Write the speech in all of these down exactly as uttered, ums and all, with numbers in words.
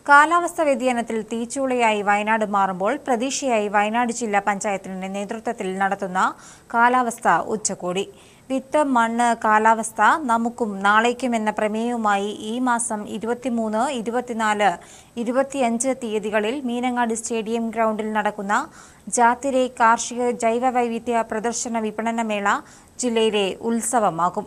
കാലാവസ്ഥാ വ്യതിയാനത്തിൽ തീച്ചൂളയായി വയനാട് മാറുമ്പോൾ പ്രതീക്ഷയായി വയനാട് ജില്ലാ പഞ്ചായത്തിന്റെ നേതൃത്വത്തിൽ നടത്തുന്ന കാലാവസ്ഥാ ഉച്ചകോടി. വിത്ത്, മണ്ണ്, കാലാവസ്ഥ നമുക്കും നാളേക്കും എന്ന പ്രമേയവുമായി ഈ മാസം ഇരുപത്തിമൂന്ന്, ഇരുപത്തിനാല്, ഇരുപത്തിയഞ്ച് തീയതികളിൽ മീനങ്ങാടി സ്റ്റേഡിയം ഗ്രൗണ്ടിൽ നടക്കുന്ന ജാത്തിരെ കാർഷിക ജൈവവൈവിധ്യ പ്രദർശന വിപണന മേള ജില്ലയിലെ ഉത്സവമാകും.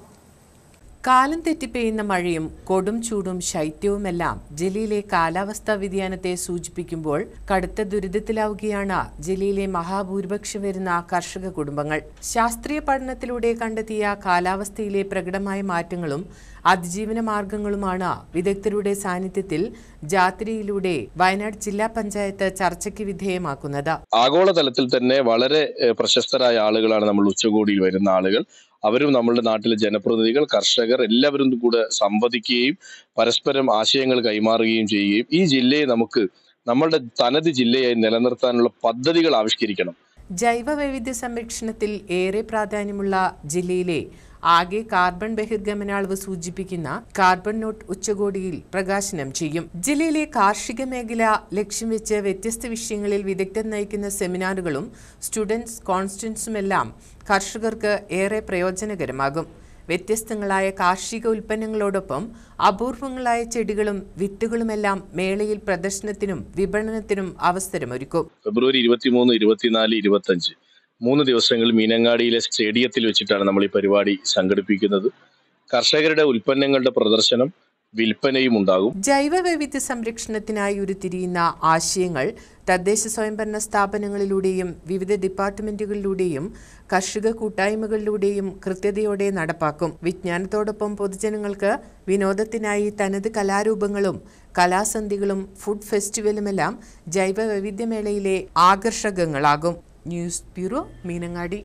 കാലം തെറ്റിപ്പെയ്യുന്ന മഴയും കൊടും ചൂടും ശൈത്യവുമെല്ലാം ജില്ലയിലെ കാലാവസ്ഥാ വ്യതിയാനത്തെ സൂചിപ്പിക്കുമ്പോൾ കടുത്ത ദുരിതത്തിലാവുകയാണ് ജില്ലയിലെ മഹാഭൂരിപക്ഷം വരുന്ന കർഷക കുടുംബങ്ങൾ. ശാസ്ത്രീയ പഠനത്തിലൂടെ കണ്ടെത്തിയ കാലാവസ്ഥയിലെ പ്രകടമായ മാറ്റങ്ങളും അതിജീവന മാർഗങ്ങളുമാണ് വിദഗ്ധരുടെ സാന്നിധ്യത്തിൽ ജാത്തിരയിലൂടെ വയനാട് ജില്ലാ പഞ്ചായത്ത് ചർച്ചയ്ക്ക് വിധേയമാക്കുന്നത്. ആഗോളതലത്തിൽ തന്നെ വളരെ പ്രശസ്തരായ ആളുകളാണ് നമ്മൾ ഉച്ചകോടിയിൽ വരുന്ന ആളുകൾ. അവരും നമ്മളുടെ നാട്ടിലെ ജനപ്രതിനിധികൾ, കർഷകർ എല്ലാവരും കൂടെ സംവദിക്കുകയും പരസ്പരം ആശയങ്ങൾ കൈമാറുകയും ചെയ്യുകയും ഈ ജില്ലയെ നമുക്ക് നമ്മളുടെ തനത് ജില്ലയായി നിലനിർത്താനുള്ള പദ്ധതികൾ ആവിഷ്കരിക്കണം. ജൈവ വൈവിധ്യ സംരക്ഷണത്തിൽ ഏറെ പ്രാധാന്യമുള്ള ജില്ലയിലെ ആകെ കാർബൺ ബഹിർഗമന അളവ് സൂചിപ്പിക്കുന്ന കാർബൺ നോട്ട് ഉച്ചകോടിയിൽ പ്രകാശനം ചെയ്യും. ജില്ലയിലെ കാർഷിക മേഖല ലക്ഷ്യം വെച്ച് വ്യത്യസ്ത വിഷയങ്ങളിൽ വിദഗ്ധർ നയിക്കുന്ന സെമിനാറുകളും സ്റ്റുഡൻസ് കോൺസ്റ്റൻസുമെല്ലാം കർഷകർക്ക് ഏറെ പ്രയോജനകരമാകും. വ്യത്യസ്തങ്ങളായ കാർഷിക ഉൽപ്പന്നങ്ങളോടൊപ്പം അപൂർവങ്ങളായ ചെടികളും വിത്തുകളുമെല്ലാം മേളയിൽ പ്രദർശനത്തിനും വിപണനത്തിനും അവസരമൊരുക്കും. ഫെബ്രുവരി ഇരുപത്തിമൂന്ന്, ഇരുപത്തിനാല്, ഇരുപത്തിയഞ്ച് മൂന്ന് ദിവസങ്ങൾ മീനങ്ങാടിയിലെ സ്റ്റേഡിയത്തിൽ വെച്ചിട്ടാണ് നമ്മൾ ഈ പരിപാടി സംഘടിപ്പിക്കുന്നത്. കർഷകരുടെ ഉൽപ്പന്നങ്ങളുടെ പ്രദർശനം, വിൽപ്പനയും ഉണ്ടാകും. ജൈവ വൈവിധ്യ സംരക്ഷണത്തിനായി ഉരുത്തിരിയുന്ന ആശയങ്ങൾ തദ്ദേശ സ്വയംഭരണ സ്ഥാപനങ്ങളിലൂടെയും വിവിധ ഡിപ്പാർട്ട്മെന്റുകളിലൂടെയും കർഷക കൂട്ടായ്മകളിലൂടെയും കൃത്യതയോടെ നടപ്പാക്കും. വിജ്ഞാനത്തോടൊപ്പം പൊതുജനങ്ങൾക്ക് വിനോദത്തിനായി തനത് കലാരൂപങ്ങളും കലാസന്ധികളും ഫുഡ് ഫെസ്റ്റിവലുമെല്ലാം ജൈവ വൈവിധ്യമേളയിലെ ആകർഷകങ്ങളാകും. News bureau, Meenangadi.